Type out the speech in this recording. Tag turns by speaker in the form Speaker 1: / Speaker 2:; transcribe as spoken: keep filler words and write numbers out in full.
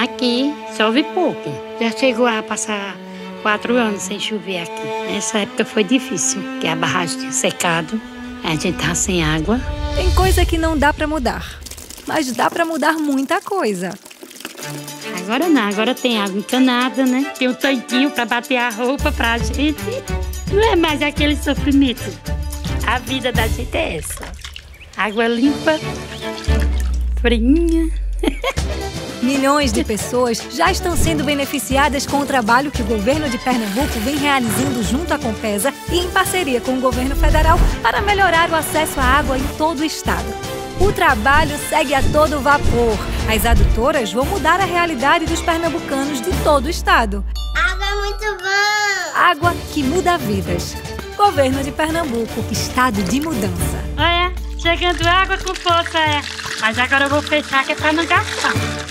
Speaker 1: Aqui chove pouco. Já chegou a passar quatro anos sem chover aqui. Nessa época foi difícil, porque a barragem tinha secado, a gente tá sem água.
Speaker 2: Tem coisa que não dá pra mudar, mas dá pra mudar muita coisa.
Speaker 1: Agora não, agora tem água encanada, né? Tem um tanquinho pra bater a roupa pra gente. Não é mais aquele sofrimento. A vida da gente é essa. Água limpa, frinha.
Speaker 2: Milhões de pessoas já estão sendo beneficiadas com o trabalho que o governo de Pernambuco vem realizando junto à Compesa e em parceria com o governo federal para melhorar o acesso à água em todo o estado. O trabalho segue a todo vapor. As adutoras vão mudar a realidade dos pernambucanos de todo o estado.
Speaker 3: Água é muito bom!
Speaker 2: Água que muda vidas. Governo de Pernambuco, estado de mudança.
Speaker 1: Olha, chegando água com força, é. Mas agora eu vou fechar que é pra não gastar.